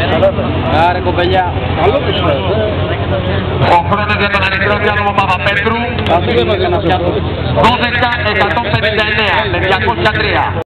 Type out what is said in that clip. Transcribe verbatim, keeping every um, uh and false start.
Άρα κοπελιά. Καλό τους Ο χρόνος για τον αριστερό διάδρομο Παπαπέτρου δώδεκα εκατόν πενήντα εννέα με διακόσια τρία.